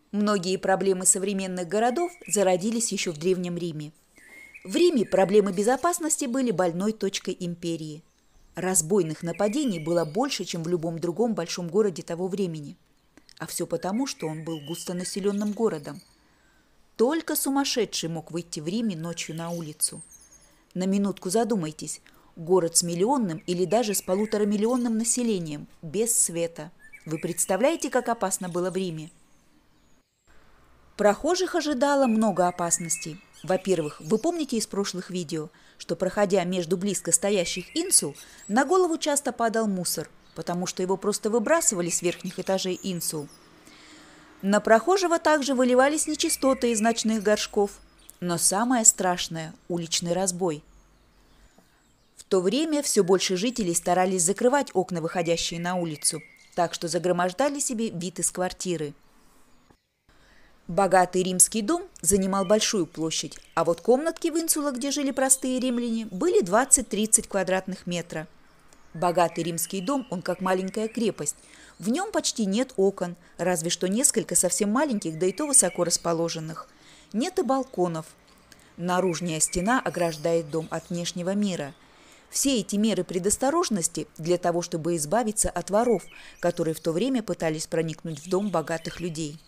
Многие проблемы современных городов зародились еще в Древнем Риме. В Риме проблемы безопасности были больной точкой империи. Разбойных нападений было больше, чем в любом другом большом городе того времени. А все потому, что он был густонаселенным городом. Только сумасшедший мог выйти в Риме ночью на улицу. На минутку задумайтесь, город с миллионным или даже с 1,5-миллионным населением, без света. Вы представляете, как опасно было в Риме? Прохожих ожидало много опасностей. Во-первых, вы помните из прошлых видео, что, проходя между близко стоящих инсул, на голову часто падал мусор, потому что его просто выбрасывали с верхних этажей инсул. На прохожего также выливались нечистоты из ночных горшков. Но самое страшное – уличный разбой. В то время все больше жителей старались закрывать окна, выходящие на улицу, так что загромождали себе вид из квартиры. Богатый римский дом занимал большую площадь, а вот комнатки в инсулах, где жили простые римляне, были 20-30 квадратных метра. Богатый римский дом, он как маленькая крепость. В нем почти нет окон, разве что несколько совсем маленьких, да и то высоко расположенных. Нет и балконов. Наружная стена ограждает дом от внешнего мира. Все эти меры предосторожности для того, чтобы избавиться от воров, которые в то время пытались проникнуть в дом богатых людей.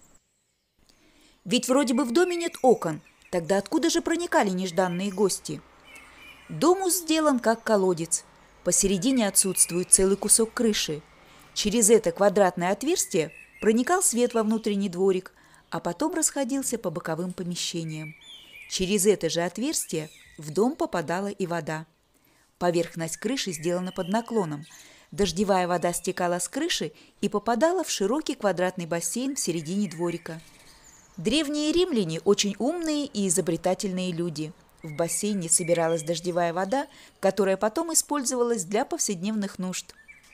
Ведь вроде бы в доме нет окон, тогда откуда же проникали нежданные гости? Дом сделан как колодец. Посередине отсутствует целый кусок крыши. Через это квадратное отверстие проникал свет во внутренний дворик, а потом расходился по боковым помещениям. Через это же отверстие в дом попадала и вода. Поверхность крыши сделана под наклоном. Дождевая вода стекала с крыши и попадала в широкий квадратный бассейн в середине дворика. Древние римляне очень умные и изобретательные люди. В бассейне собиралась дождевая вода, которая потом использовалась для повседневных нужд.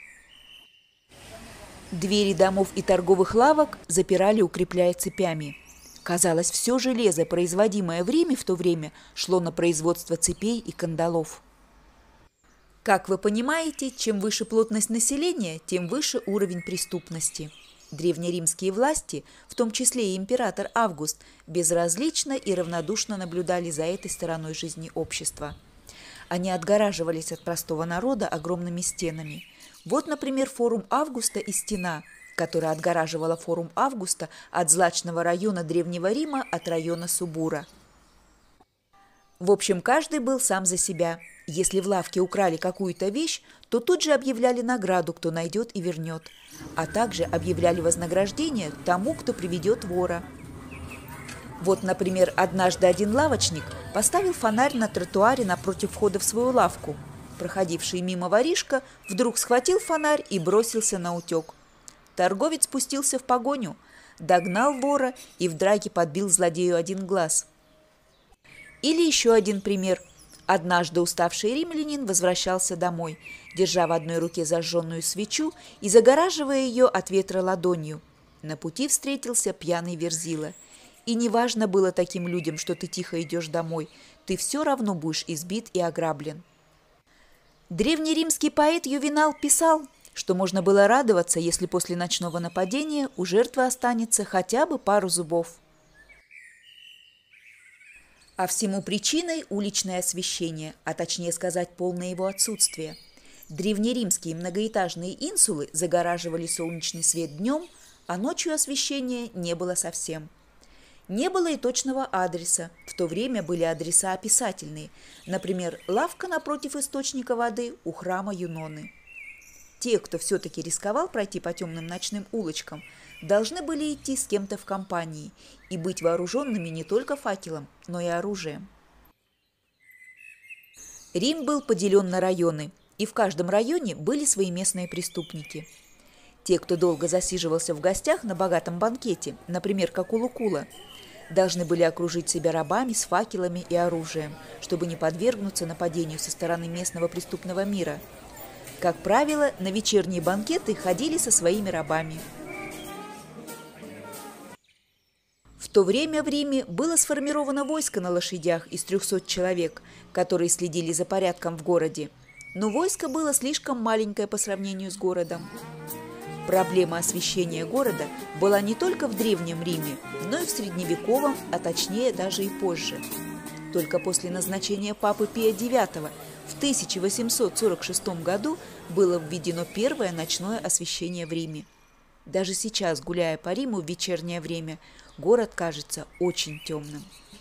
Двери домов и торговых лавок запирали, укрепляя цепями. Казалось, все железо, производимое в Риме в то время, шло на производство цепей и кандалов. Как вы понимаете, чем выше плотность населения, тем выше уровень преступности. Древнеримские власти, в том числе и император Август, безразлично и равнодушно наблюдали за этой стороной жизни общества. Они отгораживались от простого народа огромными стенами. Вот, например, форум Августа и стена, которая отгораживала форум Августа от злачного района Древнего Рима от района Субура. В общем, каждый был сам за себя. Если в лавке украли какую-то вещь, то тут же объявляли награду, кто найдет и вернет, а также объявляли вознаграждение тому, кто приведет вора. Вот, например, однажды один лавочник поставил фонарь на тротуаре напротив входа в свою лавку. Проходивший мимо воришка вдруг схватил фонарь и бросился наутек. Торговец спустился в погоню, догнал вора и в драке подбил злодею один глаз. Или еще один пример. Однажды уставший римлянин возвращался домой, держа в одной руке зажженную свечу и загораживая ее от ветра ладонью. На пути встретился пьяный верзила. И неважно было таким людям, что ты тихо идешь домой, ты все равно будешь избит и ограблен. Древнеримский поэт Ювенал писал, что можно было радоваться, если после ночного нападения у жертвы останется хотя бы пару зубов. А всему причиной уличное освещение, а точнее сказать, полное его отсутствие. Древнеримские многоэтажные инсулы загораживали солнечный свет днем, а ночью освещения не было совсем. Не было и точного адреса. В то время были адреса описательные, например, лавка напротив источника воды у храма Юноны. Те, кто все-таки рисковал пройти по темным ночным улочкам, должны были идти с кем-то в компании и быть вооруженными не только факелом, но и оружием. Рим был поделен на районы, и в каждом районе были свои местные преступники. Те, кто долго засиживался в гостях на богатом банкете, например, как у Лукула, должны были окружить себя рабами с факелами и оружием, чтобы не подвергнуться нападению со стороны местного преступного мира. Как правило, на вечерние банкеты ходили со своими рабами. В то время в Риме было сформировано войско на лошадях из 300 человек, которые следили за порядком в городе. Но войско было слишком маленькое по сравнению с городом. Проблема освещения города была не только в Древнем Риме, но и в Средневековом, а точнее даже и позже. Только после назначения папы Пия IX в 1846 году было введено первое ночное освещение в Риме. Даже сейчас, гуляя по Риму в вечернее время, город кажется очень темным.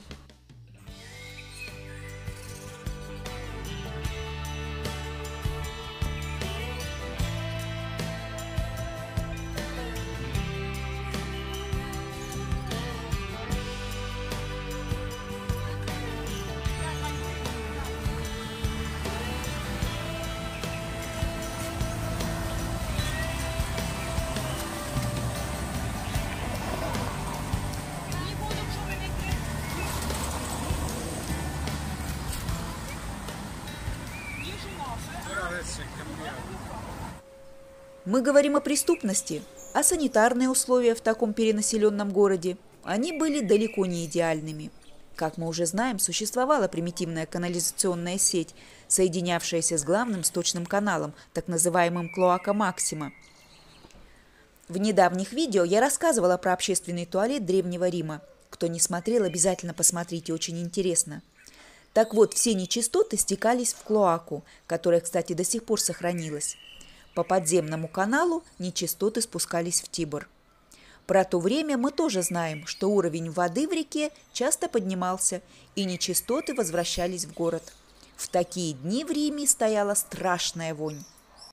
Мы говорим о преступности, а санитарные условия в таком перенаселенном городе, они были далеко не идеальными. Как мы уже знаем, существовала примитивная канализационная сеть, соединявшаяся с главным сточным каналом, так называемым Клоака Максима. В недавних видео я рассказывала про общественный туалет Древнего Рима. Кто не смотрел, обязательно посмотрите, очень интересно. Так вот, все нечистоты стекались в клоаку, которая, кстати, до сих пор сохранилась. По подземному каналу нечистоты спускались в Тибр. Про то время мы тоже знаем, что уровень воды в реке часто поднимался, и нечистоты возвращались в город. В такие дни в Риме стояла страшная вонь.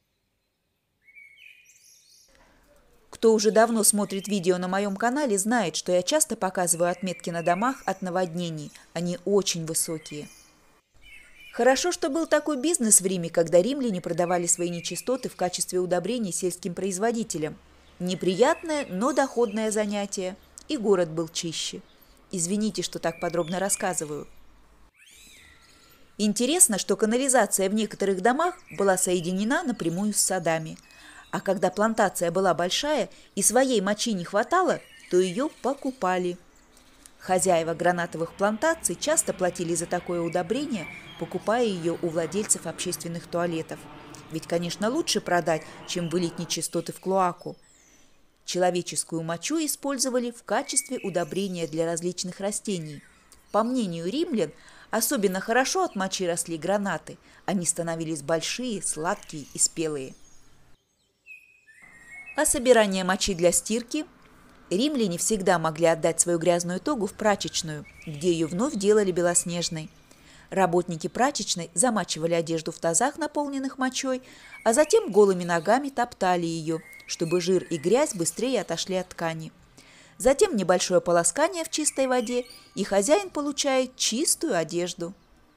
Кто уже давно смотрит видео на моем канале, знает, что я часто показываю отметки на домах от наводнений. Они очень высокие. Хорошо, что был такой бизнес в Риме, когда римляне продавали свои нечистоты в качестве удобрений сельским производителям. Неприятное, но доходное занятие, и город был чище. Извините, что так подробно рассказываю. Интересно, что канализация в некоторых домах была соединена напрямую с садами. А когда плантация была большая и своей мочи не хватало, то ее покупали. Хозяева гранатовых плантаций часто платили за такое удобрение, покупая ее у владельцев общественных туалетов. Ведь, конечно, лучше продать, чем вылить нечистоты в клоаку. Человеческую мочу использовали в качестве удобрения для различных растений. По мнению римлян, особенно хорошо от мочи росли гранаты. Они становились большие, сладкие и спелые. А собирание мочи для стирки? Римляне всегда могли отдать свою грязную тогу в прачечную, где ее вновь делали белоснежной. Работники прачечной замачивали одежду в тазах, наполненных мочой, а затем голыми ногами топтали ее, чтобы жир и грязь быстрее отошли от ткани. Затем небольшое полоскание в чистой воде, и хозяин получает чистую одежду.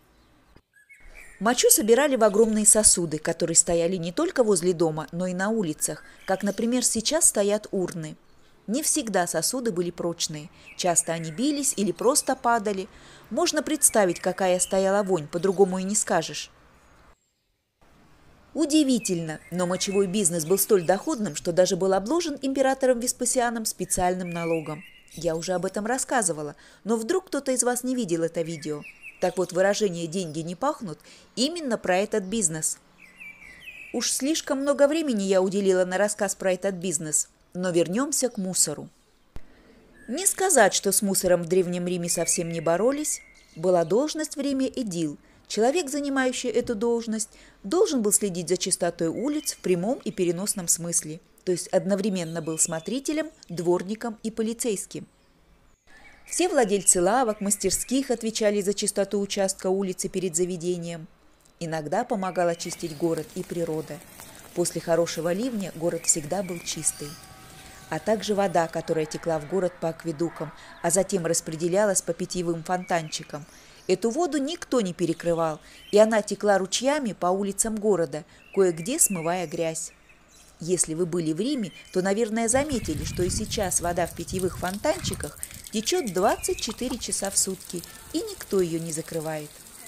Мочу собирали в огромные сосуды, которые стояли не только возле дома, но и на улицах, как, например, сейчас стоят урны. Не всегда сосуды были прочные, часто они бились или просто падали. Можно представить, какая стояла вонь, по-другому и не скажешь. Удивительно, но мочевой бизнес был столь доходным, что даже был обложен императором Веспасианом специальным налогом. Я уже об этом рассказывала, но вдруг кто-то из вас не видел это видео. Так вот, выражение «деньги не пахнут» именно про этот бизнес. Уж слишком много времени я уделила на рассказ про этот бизнес, но вернемся к мусору. Не сказать, что с мусором в Древнем Риме совсем не боролись. Была должность в Риме эдил. Человек, занимающий эту должность, должен был следить за чистотой улиц в прямом и переносном смысле, то есть одновременно был смотрителем, дворником и полицейским. Все владельцы лавок, мастерских отвечали за чистоту участка улицы перед заведением. Иногда помогал очистить город и природа. После хорошего ливня город всегда был чистый. А также вода, которая текла в город по акведукам, а затем распределялась по питьевым фонтанчикам. Эту воду никто не перекрывал, и она текла ручьями по улицам города, кое-где смывая грязь. Если вы были в Риме, то, наверное, заметили, что и сейчас вода в питьевых фонтанчиках течет 24 часа в сутки, и никто ее не закрывает.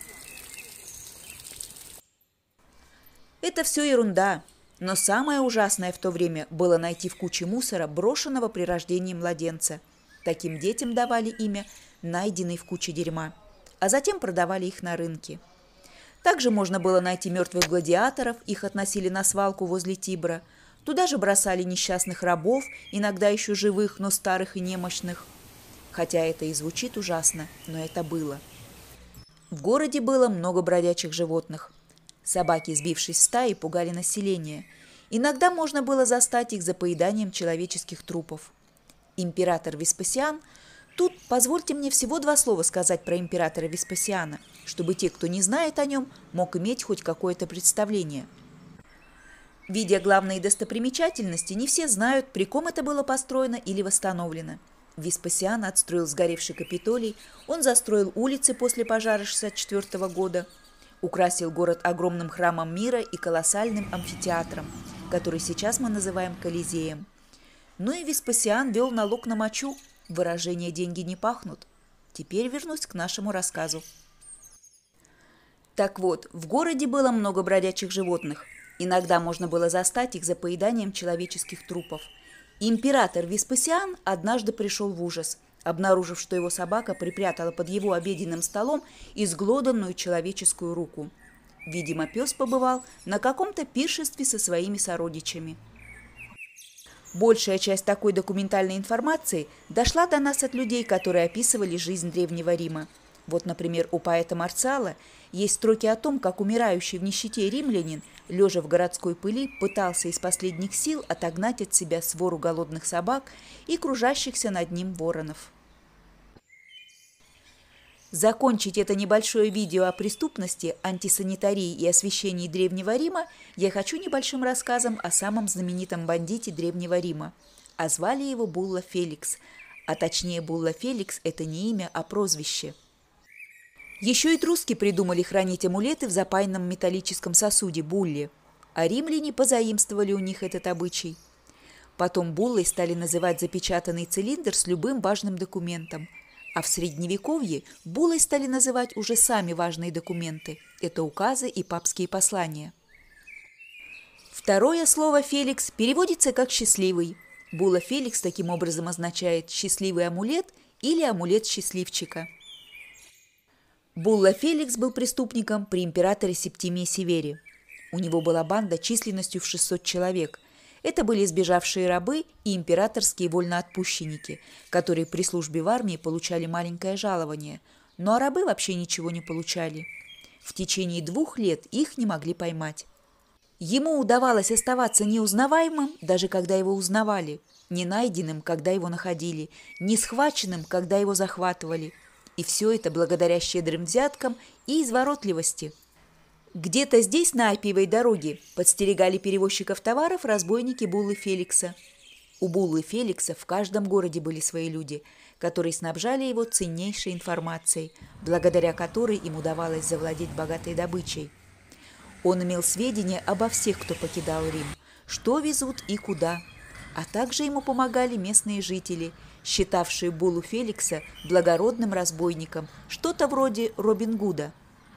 Это все ерунда. Но самое ужасное в то время было найти в куче мусора брошенного при рождении младенца. Таким детям давали имя «найденный в куче дерьма», а затем продавали их на рынке. Также можно было найти мертвых гладиаторов, их относили на свалку возле Тибра. Туда же бросали несчастных рабов, иногда еще живых, но старых и немощных. Хотя это и звучит ужасно, но это было. В городе было много бродячих животных. Собаки, сбившись в стаи, пугали население. Иногда можно было застать их за поеданием человеческих трупов. Император Веспасиан. Тут позвольте мне всего два слова сказать про императора Веспасиана, чтобы те, кто не знает о нем, мог иметь хоть какое-то представление. Видя главные достопримечательности, не все знают, при ком это было построено или восстановлено. Веспасиан отстроил сгоревший Капитолий, он застроил улицы после пожара 1964 года, украсил город огромным храмом мира и колоссальным амфитеатром, который сейчас мы называем Колизеем. Ну и Веспасиан вел налог на мочу. Выражение «деньги не пахнут». Теперь вернусь к нашему рассказу. Так вот, в городе было много бродячих животных. Иногда можно было застать их за поеданием человеческих трупов. Император Веспасиан однажды пришел в ужас, обнаружив, что его собака припрятала под его обеденным столом изглоданную человеческую руку. Видимо, пес побывал на каком-то пиршестве со своими сородичами. Большая часть такой документальной информации дошла до нас от людей, которые описывали жизнь Древнего Рима. Вот, например, у поэта Марциала есть строки о том, как умирающий в нищете римлянин, лежа в городской пыли, пытался из последних сил отогнать от себя свору голодных собак и кружащихся над ним воронов. Закончить это небольшое видео о преступности, антисанитарии и освящении Древнего Рима я хочу небольшим рассказом о самом знаменитом бандите Древнего Рима. А звали его Булла Феликс. А точнее, Булла Феликс – это не имя, а прозвище. Еще и этруски придумали хранить амулеты в запаянном металлическом сосуде – булле, а римляне позаимствовали у них этот обычай. Потом буллой стали называть запечатанный цилиндр с любым важным документом. А в Средневековье буллой стали называть уже сами важные документы – это указы и папские послания. Второе слово «Феликс» переводится как «счастливый». Булла Феликс таким образом означает «счастливый амулет» или «амулет счастливчика». Булла Феликс был преступником при императоре Септимии Севере. У него была банда численностью в 600 человек. Это были сбежавшие рабы и императорские вольноотпущенники, которые при службе в армии получали маленькое жалование, но рабы вообще ничего не получали. В течение 2 лет их не могли поймать. Ему удавалось оставаться неузнаваемым, даже когда его узнавали, не найденным, когда его находили, не схваченным, когда его захватывали. И все это благодаря щедрым взяткам и изворотливости. Где-то здесь, на Аппиевой дороге, подстерегали перевозчиков товаров разбойники Буллы Феликса. У Буллы Феликса в каждом городе были свои люди, которые снабжали его ценнейшей информацией, благодаря которой им удавалось завладеть богатой добычей. Он имел сведения обо всех, кто покидал Рим, что везут и куда, а также ему помогали местные жители, считавшие Буллу Феликса благородным разбойником, что-то вроде Робин Гуда.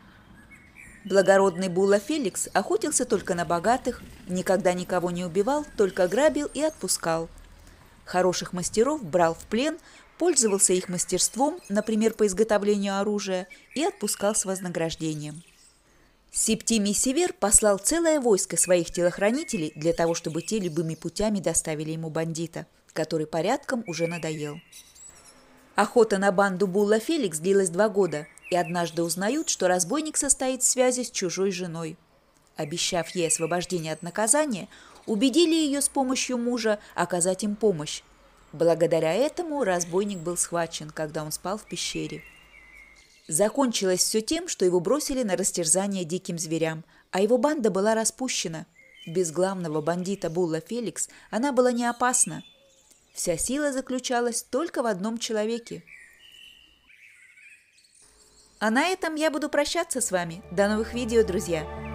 Благородный Булла Феликс охотился только на богатых, никогда никого не убивал, только грабил и отпускал. Хороших мастеров брал в плен, пользовался их мастерством, например, по изготовлению оружия, и отпускал с вознаграждением. Септимий Север послал целое войско своих телохранителей для того, чтобы те любыми путями доставили ему бандита, который порядком уже надоел. Охота на банду Булла Феликс длилась 2 года, и однажды узнают, что разбойник состоит в связи с чужой женой. Обещав ей освобождение от наказания, убедили ее с помощью мужа оказать им помощь. Благодаря этому разбойник был схвачен, когда он спал в пещере. Закончилось все тем, что его бросили на растерзание диким зверям, а его банда была распущена. Без главного бандита Булла Феликс она была не опасна. Вся сила заключалась только в одном человеке. А на этом я буду прощаться с вами. До новых видео, друзья!